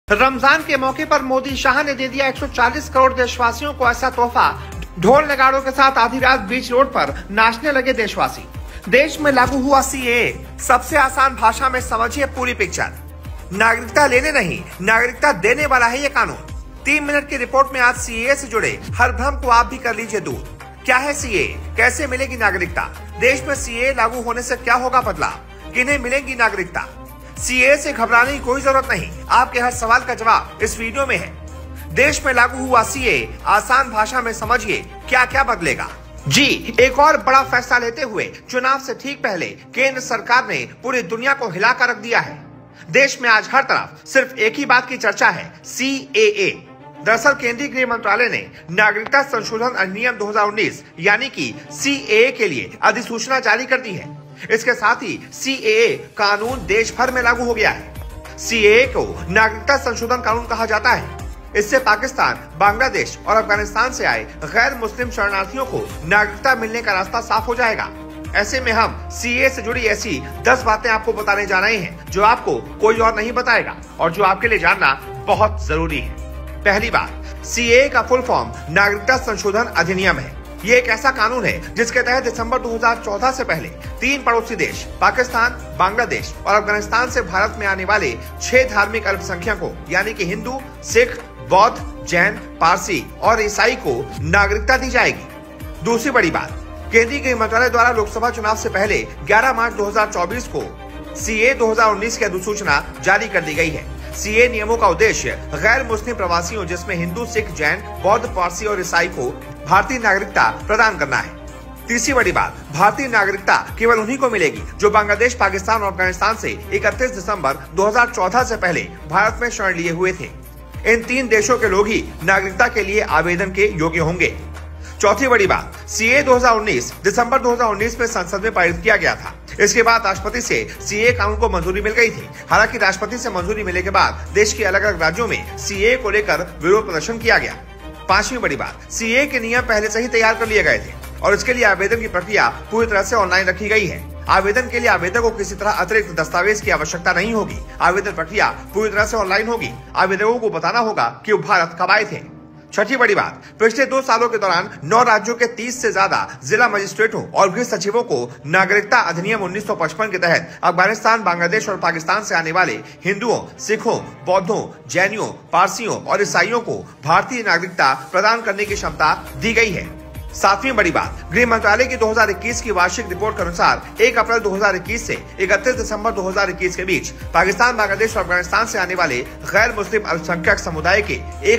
रमजान के मौके पर मोदी शाह ने दे दिया 140 करोड़ देशवासियों को ऐसा तोहफा। ढोल नगाड़ों के साथ आधी रात बीच रोड पर नाचने लगे देशवासी। देश में लागू हुआ सीएए। सबसे आसान भाषा में समझिए पूरी पिक्चर। नागरिकता लेने नहीं, नागरिकता देने वाला है ये कानून। 3 मिनट की रिपोर्ट में आज सीएए से जुड़े हर भ्रम को आप भी कर लीजिए दूर। क्या है सीएए, कैसे मिलेगी नागरिकता, देश में सीएए लागू होने से क्या होगा बदलाव, किन्हें मिलेगी नागरिकता। सीएए से घबराने की कोई जरूरत नहीं, आपके हर सवाल का जवाब इस वीडियो में है। देश में लागू हुआ सीएए, आसान भाषा में समझिए क्या क्या बदलेगा। जी, एक और बड़ा फैसला लेते हुए चुनाव से ठीक पहले केंद्र सरकार ने पूरी दुनिया को हिलाकर रख दिया है। देश में आज हर तरफ सिर्फ एक ही बात की चर्चा है, सीएए। दरअसल केंद्रीय गृह मंत्रालय ने नागरिकता संशोधन अधिनियम 2019 यानी कि सीएए के लिए अधिसूचना जारी कर दी है। इसके साथ ही सीएए कानून देश भर में लागू हो गया है। सीएए को नागरिकता संशोधन कानून कहा जाता है। इससे पाकिस्तान, बांग्लादेश और अफगानिस्तान से आए गैर मुस्लिम शरणार्थियों को नागरिकता मिलने का रास्ता साफ हो जाएगा। ऐसे में हम सीएए से जुड़ी ऐसी 10 बातें आपको बताने जा रहे हैं जो आपको कोई और नहीं बताएगा और जो आपके लिए जानना बहुत जरूरी है। पहली बात, सीएए का फुल फॉर्म नागरिकता संशोधन अधिनियम है। ये एक ऐसा कानून है जिसके तहत दिसंबर 2014 से पहले 3 पड़ोसी देश पाकिस्तान, बांग्लादेश और अफगानिस्तान से भारत में आने वाले 6 धार्मिक अल्पसंख्यकों यानी कि हिंदू, सिख, बौद्ध, जैन, पारसी और ईसाई को नागरिकता दी जाएगी। दूसरी बड़ी बात, केंद्रीय गृह मंत्रालय द्वारा लोकसभा चुनाव से पहले 11 मार्च 2024 को सीएए 2019 की अधिसूचना जारी कर दी गई है। सीएए नियमों का उद्देश्य गैर मुस्लिम प्रवासियों जिसमें हिंदू, सिख, जैन, बौद्ध, पारसी और ईसाई को भारतीय नागरिकता प्रदान करना है। तीसरी बड़ी बात, भारतीय नागरिकता केवल उन्हीं को मिलेगी जो बांग्लादेश, पाकिस्तान और अफगानिस्तान से 31 दिसंबर 2014 से पहले भारत में शरण लिए हुए थे। इन 3 देशों के लोग ही नागरिकता के लिए आवेदन के योग्य होंगे। चौथी बड़ी बात, सीएए 2019 दिसंबर 2019 में संसद में पारित किया गया था। इसके बाद राष्ट्रपति से सीएए कानून को मंजूरी मिल गई थी। हालांकि राष्ट्रपति से मंजूरी मिलने के बाद देश के अलग अलग राज्यों में सीएए को लेकर विरोध प्रदर्शन किया गया। पांचवी बड़ी बात, सीएए के नियम पहले से ही तैयार कर लिए गए थे और इसके लिए आवेदन की प्रक्रिया पूरी तरह से ऑनलाइन रखी गई है। आवेदन के लिए आवेदक को किसी तरह अतिरिक्त दस्तावेज की आवश्यकता नहीं होगी। आवेदन प्रक्रिया पूरी तरह से ऑनलाइन होगी। आवेदकों को बताना होगा कि वो भारत कब आए थे। छठी बड़ी बात, पिछले 2 सालों के दौरान 9 राज्यों के 30 से ज्यादा जिला मजिस्ट्रेटों और गृह सचिवों को नागरिकता अधिनियम 1955 के तहत अफगानिस्तान, बांग्लादेश और पाकिस्तान से आने वाले हिंदुओं, सिखों, बौद्धों, जैनियों, पारसियों और ईसाइयों को भारतीय नागरिकता प्रदान करने की क्षमता दी गई है। 7वीं बड़ी बात, गृह मंत्रालय की 2021 की वार्षिक रिपोर्ट के अनुसार 1 अप्रैल 2021 से 31 दिसंबर 2021 के बीच पाकिस्तान, बांग्लादेश और अफगानिस्तान से आने वाले गैर मुस्लिम अल्पसंख्यक समुदाय के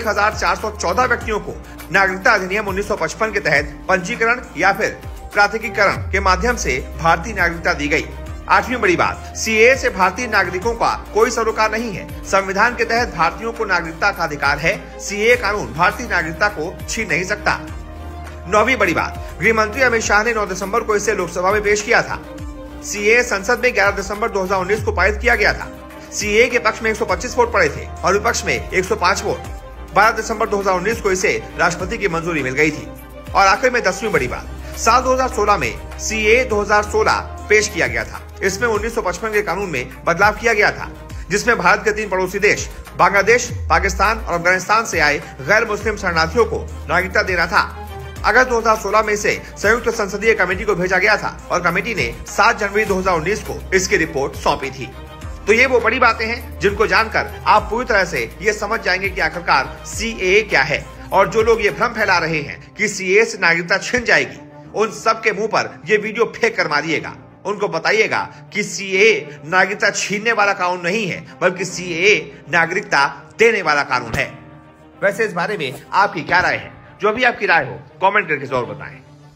1414 व्यक्तियों को नागरिकता अधिनियम 1955 के तहत पंजीकरण या फिर प्राधिकरण के माध्यम से भारतीय नागरिकता दी गई। 8वीं बड़ी बात, सीएए से भारतीय नागरिकों का कोई सरोकार नहीं है। संविधान के तहत भारतीयों को नागरिकता का अधिकार है। सीएए कानून भारतीय नागरिकता को छीन नहीं सकता। 9वीं बड़ी बात, गृह मंत्री अमित शाह ने 9 दिसंबर को इसे लोकसभा में पेश किया था। सीएए संसद में 11 दिसंबर 2019 को पारित किया गया था। सीएए के पक्ष में 125 वोट पड़े थे और विपक्ष में 105 वोट। 12 दिसंबर 2019 को इसे राष्ट्रपति की मंजूरी मिल गई थी। और आखिर में 10वीं बड़ी बात, साल 2016 में सीएए 2016 पेश किया गया था। इसमें 1955 के कानून में बदलाव किया गया था जिसमें भारत के 3 पड़ोसी देश बांग्लादेश, पाकिस्तान और अफगानिस्तान से आए गैर मुस्लिम शरणार्थियों को नागरिकता देना था। अगस्त 2016 में इसे संयुक्त संसदीय कमेटी को भेजा गया था और कमेटी ने 7 जनवरी 2019 को इसकी रिपोर्ट सौंपी थी। तो ये वो बड़ी बातें हैं जिनको जानकर आप पूरी तरह से ये समझ जाएंगे कि आखिरकार सीएए क्या है। और जो लोग ये भ्रम फैला रहे हैं कि सीएए से नागरिकता छिन जाएगी, उन सब के मुंह पर ये वीडियो फेंक कर मारिएगा। उनको बताइएगा कि सीएए नागरिकता छीनने वाला कानून नहीं है, बल्कि सीएए नागरिकता देने वाला कानून है। वैसे इस बारे में आपकी क्या राय है? जो भी आपकी राय हो कमेंट करके जरूर बताएं।